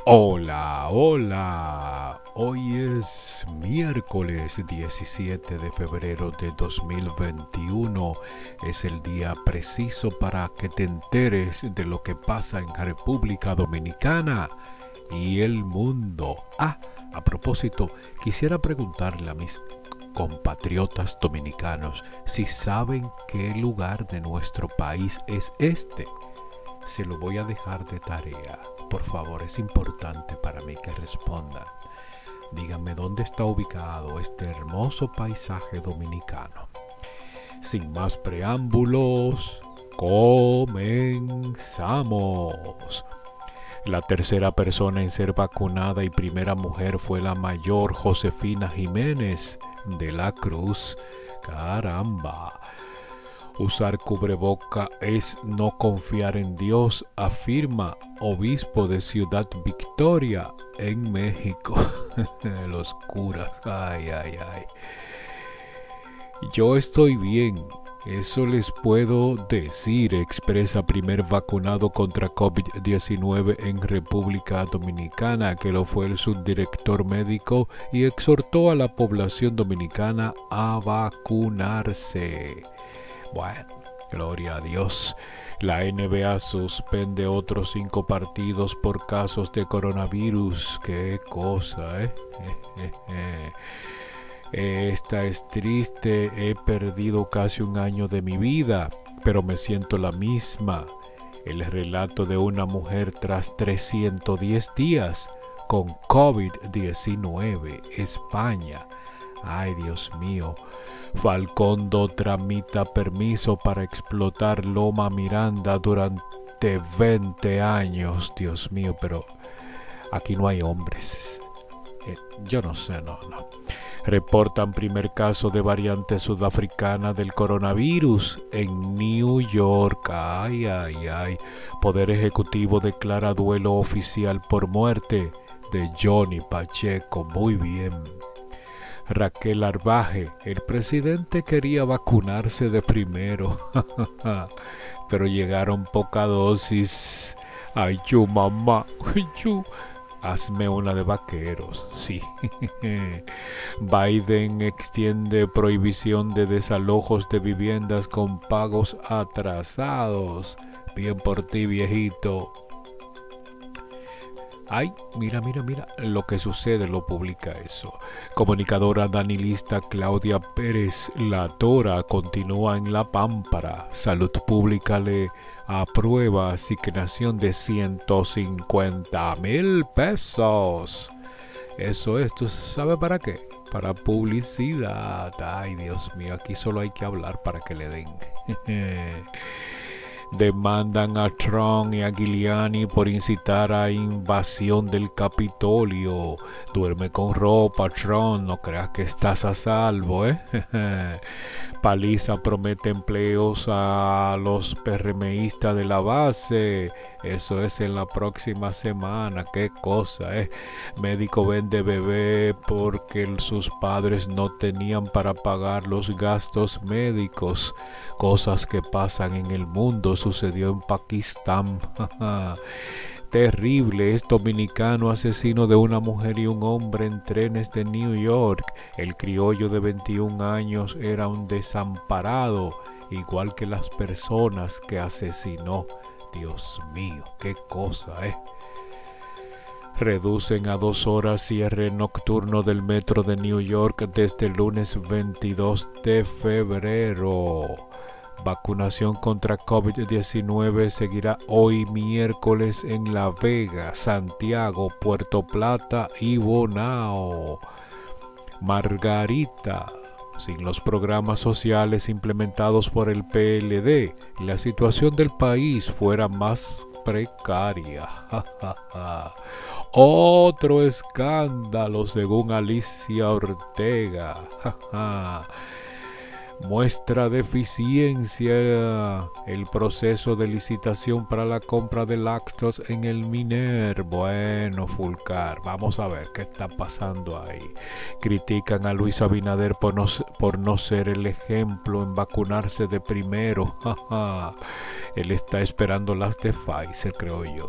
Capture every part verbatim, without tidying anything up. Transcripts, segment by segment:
Hola, hola. Hoy es miércoles diecisiete de febrero de dos mil veintiuno. Es el día preciso para que te enteres de lo que pasa en República Dominicana y el mundo. Ah, a propósito, quisiera preguntarle a mis compatriotas dominicanos si saben qué lugar de nuestro país es este. Se lo voy a dejar de tarea. Por favor, es importante para mí que respondan. Díganme dónde está ubicado este hermoso paisaje dominicano. Sin más preámbulos, comenzamos. La tercera persona en ser vacunada y primera mujer fue la mayor Josefina Jiménez de la Cruz. Caramba. Usar cubreboca es no confiar en Dios, afirma obispo de Ciudad Victoria en México. Los curas, ay, ay, ay. Yo estoy bien, eso les puedo decir, expresa primer vacunado contra COVID diecinueve en República Dominicana, que lo fue el subdirector médico, y exhortó a la población dominicana a vacunarse. Bueno, gloria a Dios. La N B A suspende otros cinco partidos por casos de coronavirus. Qué cosa, ¿eh? Esta es triste. He perdido casi un año de mi vida, pero me siento la misma. El relato de una mujer tras trescientos diez días con COVID diecinueve, España. Ay, Dios mío. Falcondo tramita permiso para explotar Loma Miranda durante veinte años. Dios mío, pero aquí no hay hombres. Eh, yo no sé, no, no. Reportan primer caso de variante sudafricana del coronavirus en New York. Ay, ay, ay. Poder Ejecutivo declara duelo oficial por muerte de Johnny Pacheco. Muy bien. Raquel Arbaje, el presidente quería vacunarse de primero, pero llegaron poca dosis. Ay, yo mamá, yo, hazme una de vaqueros, sí. Biden extiende prohibición de desalojos de viviendas con pagos atrasados. Bien por ti, viejito. Ay, mira, mira, mira, lo que sucede lo publica eso. Comunicadora danilista Claudia Pérez La Tora continúa en La Pámpara. Salud Pública le aprueba asignación de ciento cincuenta mil pesos. Eso es, ¿tú sabes para qué? Para publicidad. Ay, Dios mío, aquí solo hay que hablar para que le den. Demandan a Trump y a Giuliani por incitar a invasión del Capitolio. Duerme con ropa, Trump, no creas que estás a salvo, ¿eh? Paliza promete empleos a los PRMistas de la base. Eso es en la próxima semana. Qué cosa, ¿eh? Médico vende bebé porque sus padres no tenían para pagar los gastos médicos. Cosas que pasan en el mundo. Sucedió en Pakistán. Terrible, es dominicano asesino de una mujer y un hombre en trenes de New York. El criollo de veintiún años era un desamparado, igual que las personas que asesinó. Dios mío, qué cosa, ¿eh? Reducen a dos horas cierre nocturno del metro de New York desde el lunes veintidós de febrero. Vacunación contra COVID diecinueve seguirá hoy miércoles en La Vega, Santiago, Puerto Plata y Bonao. Margarita. Sin los programas sociales implementados por el P L D, la situación del país fuera más precaria. Otro escándalo según Alicia Ortega. muestra de eficiencia el proceso de licitación para la compra de lácteos en el Miner. Bueno, Fulcar, vamos a ver qué está pasando ahí. Critican a Luis Abinader por no, por no ser el ejemplo en vacunarse de primero. Él está esperando las de Pfizer, creo yo.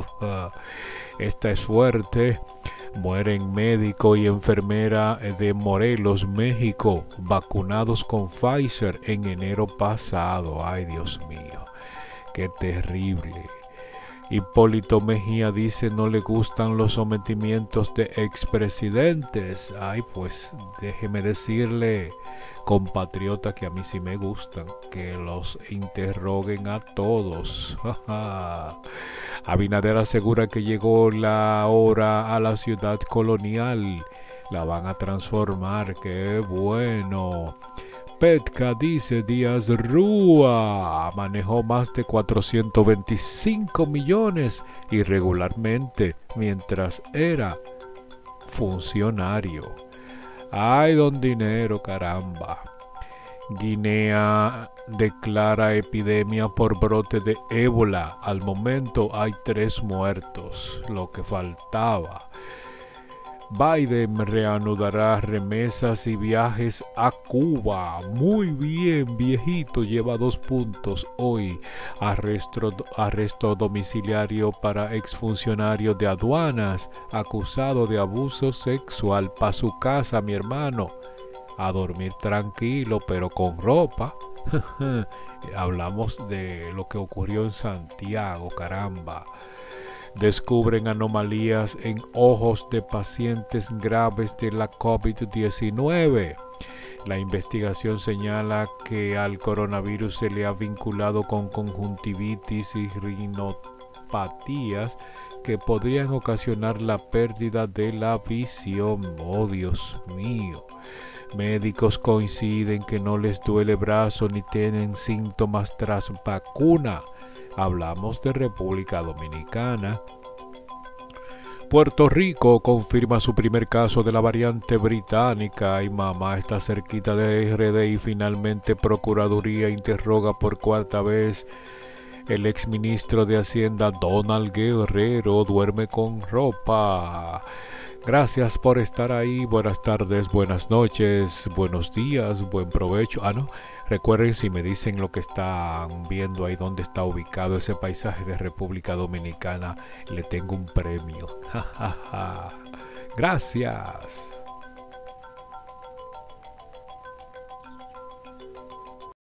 Esta es fuerte. Mueren médico y enfermera de Morelos, México, vacunados con Pfizer en enero pasado. Ay, Dios mío, qué terrible. Hipólito Mejía dice no le gustan los sometimientos de expresidentes. Ay, pues déjeme decirle, compatriota, que a mí sí me gustan, que los interroguen a todos. Abinader asegura que llegó la hora a la ciudad colonial. La van a transformar, qué bueno. Petka dice Díaz Rúa manejó más de cuatrocientos veinticinco millones irregularmente mientras era funcionario. Ay, don dinero, caramba. Guinea declara epidemia por brote de ébola. Al momento hay tres muertos, lo que faltaba. Biden reanudará remesas y viajes a Cuba. Muy bien, viejito, lleva dos puntos hoy. Arresto, arresto domiciliario para exfuncionario de aduanas acusado de abuso sexual. Pa' su casa, mi hermano. A dormir tranquilo, pero con ropa. Hablamos de lo que ocurrió en Santiago, caramba. Descubren anomalías en ojos de pacientes graves de la COVID diecinueve. La investigación señala que al coronavirus se le ha vinculado con conjuntivitis y rinopatías que podrían ocasionar la pérdida de la visión. Oh, Dios mío. Médicos coinciden que no les duele brazo ni tienen síntomas tras vacuna. Hablamos de República Dominicana. Puerto Rico confirma su primer caso de la variante británica. Ay, mamá, está cerquita de R D y finalmente Procuraduría interroga por cuarta vez el exministro de Hacienda Donald Guerrero. Duerme con ropa. Gracias por estar ahí. Buenas tardes, buenas noches, buenos días, buen provecho. Ah, no. Recuerden, si me dicen lo que están viendo ahí, dónde está ubicado ese paisaje de República Dominicana, le tengo un premio. Gracias.